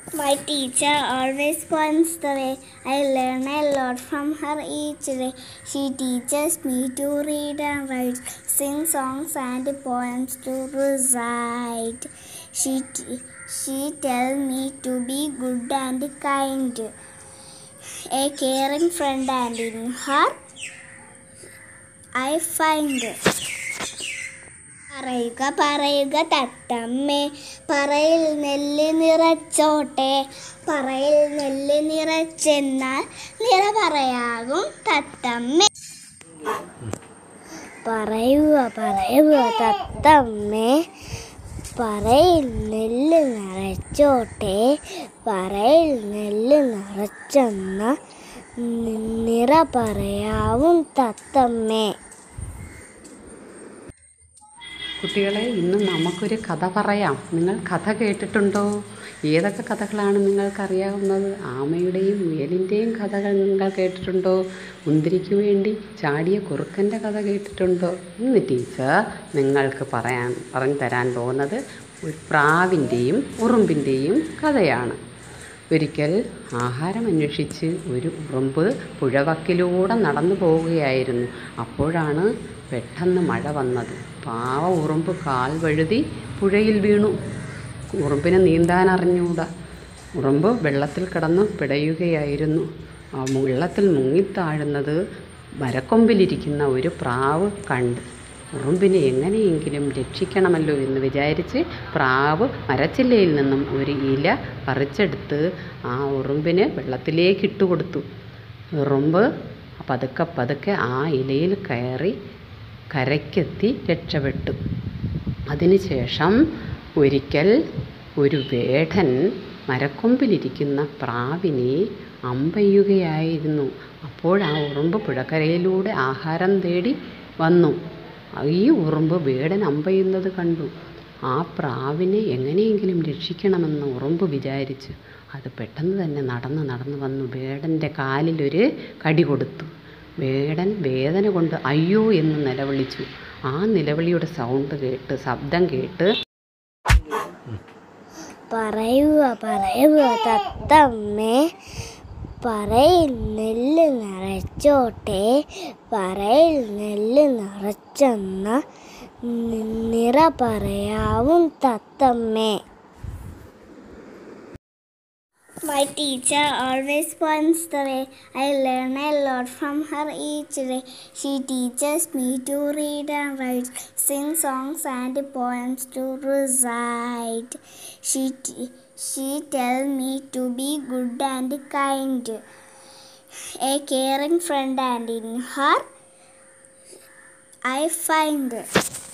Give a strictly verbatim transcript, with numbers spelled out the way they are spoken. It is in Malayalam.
My teacher always points the way. I learn a lot from her each day. She teaches me to read and write, sing songs and poems to recite. She t- she tells me to be good and kind, a caring friend, and in her I find. പറയുക പറയുക തത്തമ്മേ, പറയിൽ നെല്ല് നിറച്ചോട്ടെ, പറയിൽ നെല്ല് നിറച്ചെന്നാൽ നിറ പറയാകും തത്തമ്മേ. പറയുക പറയുക തത്തമ്മേ, പറയിൽ നെല്ല് നിറച്ചോട്ടെ, പറയിൽ നെല്ല് നിറച്ചെന്നാൽ നിറ പറയാവും തത്തമ്മേ. കുട്ടികളെ, ഇന്ന് നമുക്കൊരു കഥ പറയാം. നിങ്ങൾ കഥ കേട്ടിട്ടുണ്ടോ? ഏതൊക്കെ കഥകളാണ് നിങ്ങൾക്കറിയാവുന്നത്? ആമയുടെയും മുയലിൻ്റെയും കഥകൾ നിങ്ങൾ കേട്ടിട്ടുണ്ടോ? മുന്തിരിക്ക് വേണ്ടി ചാടിയ കുറുക്കൻ്റെ കഥ കേട്ടിട്ടുണ്ടോ? ഇന്ന് ടീച്ചർ നിങ്ങൾക്ക് പറയാൻ പറഞ്ഞു തരാൻ പോകുന്നത് ഒരു പ്രാവിൻ്റെയും ഉറുമ്പിൻ്റെയും കഥയാണ്. ഒരിക്കൽ ആഹാരം അന്വേഷിച്ച് ഒരു ഉറുമ്പ് പുഴവക്കിലൂടെ നടന്നു പോവുകയായിരുന്നു. അപ്പോഴാണ് പെട്ടെന്ന് മഴ വന്നത്. പാവ ഉറുമ്പ് കാൽ വഴുതി പുഴയിൽ വീണു. ഉറുമ്പിന് നീന്താൻ അറിഞ്ഞൂടാ. ഉറുമ്പ് വെള്ളത്തിൽ കിടന്ന് പിടയുകയായിരുന്നു. ആ വെള്ളത്തിൽ മുങ്ങിത്താഴുന്നത് മരക്കൊമ്പിലിരിക്കുന്ന ഒരു പ്രാവ് കണ്ട്. ഉറുമ്പിനെ എങ്ങനെയെങ്കിലും രക്ഷിക്കണമല്ലോ എന്ന് വിചാരിച്ച് പ്രാവ് മരച്ചില്ലയിൽ നിന്നും ഒരു ഇല പറിച്ചെടുത്ത് ആ ഉറുമ്പിന് വെള്ളത്തിലേക്ക് ഇട്ടുകൊടുത്തു. ഉറുമ്പ് പതുക്കെ പതുക്കെ ആ ഇലയിൽ കയറി കരയ്ക്കെത്തി രക്ഷപ്പെട്ടു. അതിനുശേഷം ഒരിക്കൽ ഒരു വേടൻ മരക്കൊമ്പിലിരിക്കുന്ന പ്രാവിനെ അമ്പെയ്യുകയായിരുന്നു. അപ്പോൾ ആ ഉറുമ്പ് പുഴക്കരയിലൂടെ ആഹാരം തേടി വന്നു. ഈ ഉറുമ്പ് വേടൻ അമ്പെയ്യുന്നത് കണ്ടു. ആ പ്രാവിനെ എങ്ങനെയെങ്കിലും രക്ഷിക്കണമെന്ന് ഉറുമ്പ് വിചാരിച്ചു. അത് പെട്ടെന്ന് തന്നെ നടന്ന് നടന്ന് വന്നു വേടൻ്റെ കാലിലൊരു കടി കൊടുത്തു. വേടൻ വേദന കൊണ്ട് അയ്യോ എന്ന് നിലവിളിച്ചു. ആ നിലവിളിയുടെ സൗണ്ട് കേട്ട് ശബ്ദം കേട്ട് പറയുക പറയുക തത്തമ്മേ, പറയിൽ നെല്ല് നിറച്ചോട്ടെ, പറയിൽ നെല്ല് നിറച്ചെന്ന നിറ പറയാവും തത്തമ്മേ. My teacher always points the way. I learn a lot from her each day. She teaches me to read and write, sing songs and poems to recite. She t- she tells me to be good and kind, a caring friend, and in her I find.